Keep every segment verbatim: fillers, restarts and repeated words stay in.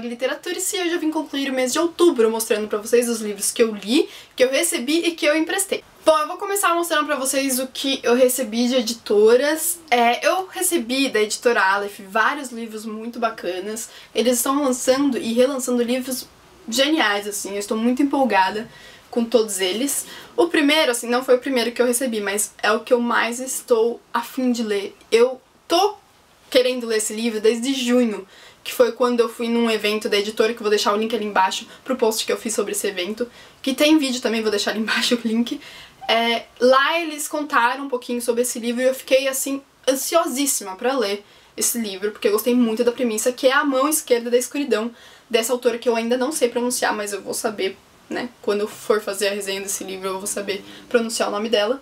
blog Literaturice e hoje eu vim concluir o mês de outubro mostrando pra vocês os livros que eu li, que eu recebi e que eu emprestei. Bom, eu vou começar mostrando pra vocês o que eu recebi de editoras. É, eu recebi da editora Aleph vários livros muito bacanas. Eles estão lançando e relançando livros geniais, assim, eu estou muito empolgada com todos eles. O primeiro, assim, não foi o primeiro que eu recebi, mas é o que eu mais estou a fim de ler. Eu tô querendo ler esse livro desde junho, que foi quando eu fui num evento da editora, que eu vou deixar o link ali embaixo pro post que eu fiz sobre esse evento, que tem vídeo também, vou deixar ali embaixo o link. É, lá eles contaram um pouquinho sobre esse livro e eu fiquei, assim, ansiosíssima pra ler esse livro, porque eu gostei muito da premissa, que é A Mão Esquerda da Escuridão, dessa autora que eu ainda não sei pronunciar, mas eu vou saber, né, quando eu for fazer a resenha desse livro eu vou saber pronunciar o nome dela.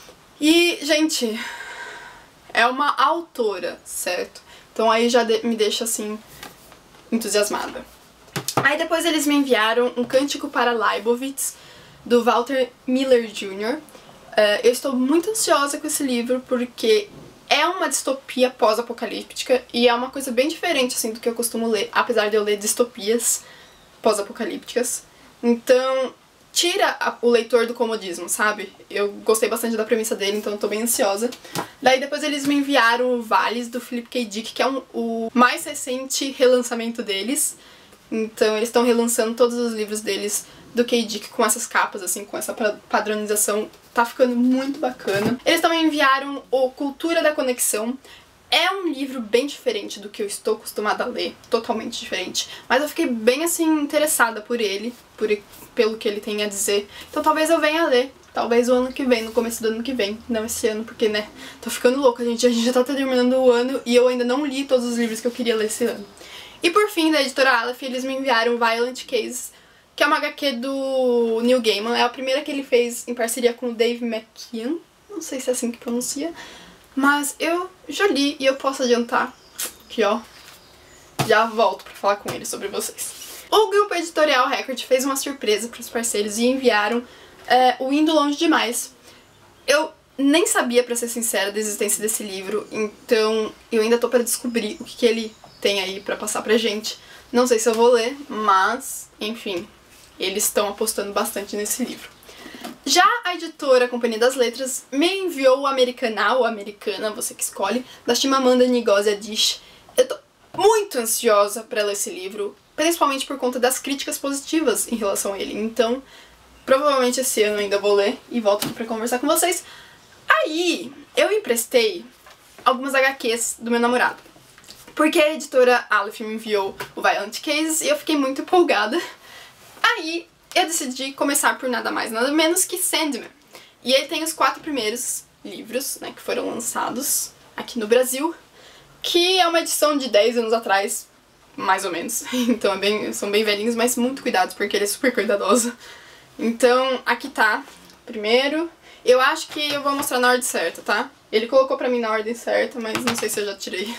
E, gente, é uma autora, certo? Então aí já de- me deixa, assim, entusiasmada. Aí depois eles me enviaram Um Cântico para Leibowitz, do Walter Miller Júnior Uh, eu estou muito ansiosa com esse livro porque é uma distopia pós-apocalíptica e é uma coisa bem diferente, assim, do que eu costumo ler, apesar de eu ler distopias pós-apocalípticas. Então, tira a, o leitor do comodismo, sabe? Eu gostei bastante da premissa dele, então eu tô bem ansiosa. Daí depois eles me enviaram o Vales, do Philip K. Dick, que é um, o mais recente relançamento deles. Então eles estão relançando todos os livros deles do K. Dick com essas capas, assim, com essa padronização. Tá ficando muito bacana. Eles também enviaram o Cultura da Conexão. É um livro bem diferente do que eu estou acostumada a ler, totalmente diferente. Mas eu fiquei bem, assim, interessada por ele, por, pelo que ele tem a dizer. Então talvez eu venha a ler, talvez o ano que vem, no começo do ano que vem. Não esse ano, porque, né, tô ficando louca, gente. A gente já tá terminando o ano e eu ainda não li todos os livros que eu queria ler esse ano. E por fim, da editora Aleph, eles me enviaram Violent Cases, que é uma agá quê do Neil Gaiman. É a primeira que ele fez em parceria com o Dave McKean. Não sei se é assim que pronuncia. Mas eu já li e eu posso adiantar que, ó, já volto pra falar com ele sobre vocês. O grupo editorial Record fez uma surpresa pros parceiros e enviaram é, o Indo Longe Demais. Eu nem sabia, pra ser sincera, da existência desse livro, então eu ainda tô pra descobrir o que, que ele tem aí pra passar pra gente. Não sei se eu vou ler, mas, enfim, eles estão apostando bastante nesse livro. Já a editora Companhia das Letras me enviou o Americanah, ou Americana, você que escolhe, da Chimamanda Ngozi Adichie. Eu tô muito ansiosa pra ler esse livro, principalmente por conta das críticas positivas em relação a ele. Então, provavelmente esse ano eu ainda vou ler e volto aqui pra conversar com vocês. Aí, eu emprestei algumas agá quês do meu namorado, porque a editora Aleph me enviou o Violent Cases e eu fiquei muito empolgada. Aí eu decidi começar por nada mais, nada menos que Sandman. E ele tem os quatro primeiros livros, né, que foram lançados aqui no Brasil, que é uma edição de dez anos atrás, mais ou menos. Então é bem, são bem velhinhos, mas muito cuidados, porque ele é super cuidadoso. Então aqui tá, primeiro. Eu acho que eu vou mostrar na ordem certa, tá? Ele colocou pra mim na ordem certa, mas não sei se eu já tirei.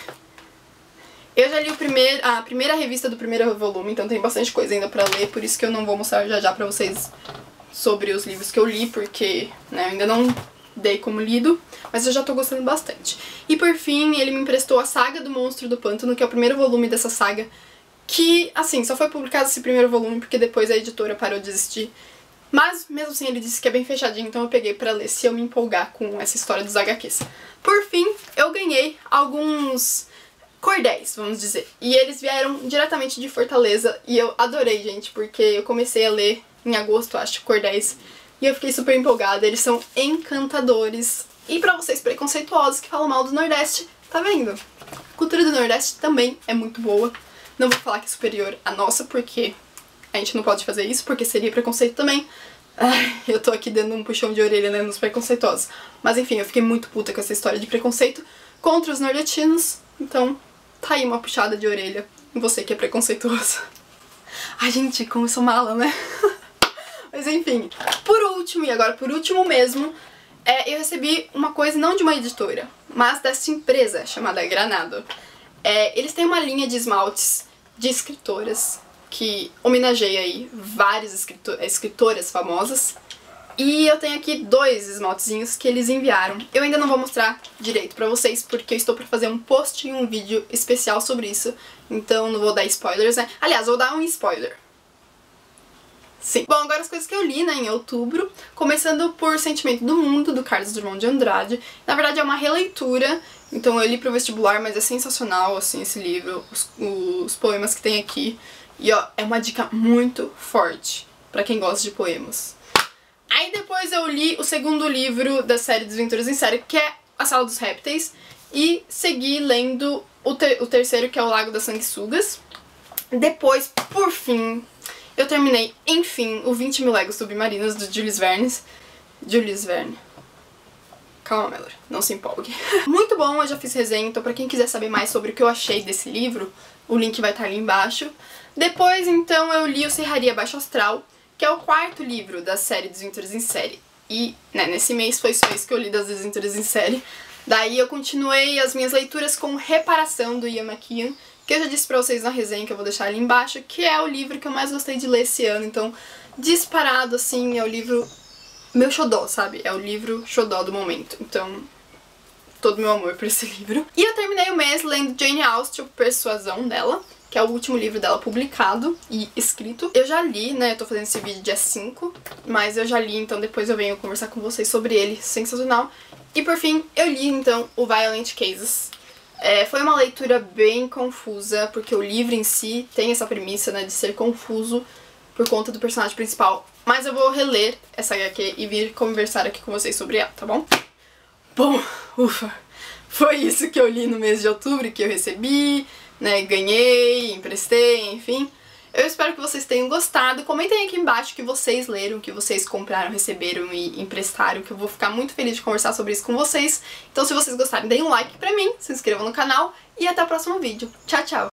Eu já li o primeiro, a primeira revista do primeiro volume, então tem bastante coisa ainda pra ler, por isso que eu não vou mostrar já já pra vocês sobre os livros que eu li, porque, né, eu ainda não dei como lido, mas eu já tô gostando bastante. E por fim, ele me emprestou a Saga do Monstro do Pântano, que é o primeiro volume dessa saga, que, assim, só foi publicado esse primeiro volume porque depois a editora parou de existir. Mas, mesmo assim, ele disse que é bem fechadinho, então eu peguei pra ler se eu me empolgar com essa história dos agá quês. Por fim, eu ganhei alguns cordéis, vamos dizer. E eles vieram diretamente de Fortaleza e eu adorei, gente, porque eu comecei a ler em agosto, acho, cordéis, e eu fiquei super empolgada. Eles são encantadores. E pra vocês preconceituosos que falam mal do Nordeste, tá vendo? A cultura do Nordeste também é muito boa. Não vou falar que é superior à nossa, porque a gente não pode fazer isso, porque seria preconceito também. Ai, eu tô aqui dando um puxão de orelha, né, nos preconceituosos. Mas enfim, eu fiquei muito puta com essa história de preconceito contra os nordestinos, então tá aí uma puxada de orelha em você que é preconceituoso. Ai, gente, como eu sou mala, né? Mas enfim, por último, e agora por último mesmo, é, eu recebi uma coisa não de uma editora, mas dessa empresa chamada Granado. É, eles têm uma linha de esmaltes de escritoras que homenageia aí várias escritor escritoras famosas. E eu tenho aqui dois esmaltezinhos que eles enviaram. Eu ainda não vou mostrar direito pra vocês, porque eu estou pra fazer um post e um vídeo especial sobre isso. Então não vou dar spoilers, né? Aliás, vou dar um spoiler. Sim. Bom, agora as coisas que eu li, né, em outubro. Começando por Sentimento do Mundo, do Carlos Drummond de Andrade. Na verdade é uma releitura, então eu li pro vestibular, mas é sensacional, assim, esse livro. Os, os poemas que tem aqui. E ó, é uma dica muito forte pra quem gosta de poemas. Aí depois eu li o segundo livro da série Desventuras em Série, que é A Sala dos Répteis. E segui lendo o, ter o terceiro, que é O Lago das Sanguessugas. Depois, por fim, eu terminei, enfim, o vinte mil Léguas Submarinos, do Jules Verne. Jules Verne. Calma, Melody, não se empolgue. Muito bom, eu já fiz resenha, então pra quem quiser saber mais sobre o que eu achei desse livro, o link vai estar ali embaixo. Depois, então, eu li o Serraria Baixo Astral, que é o quarto livro da série Desventuras em Série. E, né, nesse mês foi só isso que eu li das Desventuras em Série. Daí eu continuei as minhas leituras com Reparação, do Ian McEwan, que eu já disse pra vocês na resenha, que eu vou deixar ali embaixo, que é o livro que eu mais gostei de ler esse ano. Então, disparado, assim, é o livro meu xodó, sabe? É o livro xodó do momento. Então, todo meu amor por esse livro. E eu terminei o mês lendo Jane Austen, Persuasão dela, que é o último livro dela publicado e escrito. Eu já li, né, eu tô fazendo esse vídeo dia cinco, mas eu já li, então depois eu venho conversar com vocês sobre ele, sensacional. E por fim, eu li, então, o Violent Cases. É, foi uma leitura bem confusa, porque o livro em si tem essa premissa, né, de ser confuso por conta do personagem principal. Mas eu vou reler essa agá quê e vir conversar aqui com vocês sobre ela, tá bom? Bom, ufa, foi isso que eu li no mês de outubro, que eu recebi, né, ganhei, emprestei, enfim. Eu espero que vocês tenham gostado. Comentem aqui embaixo o que vocês leram, o que vocês compraram, receberam e emprestaram, que eu vou ficar muito feliz de conversar sobre isso com vocês. Então se vocês gostarem, deem um like pra mim, se inscrevam no canal e até o próximo vídeo. Tchau, tchau!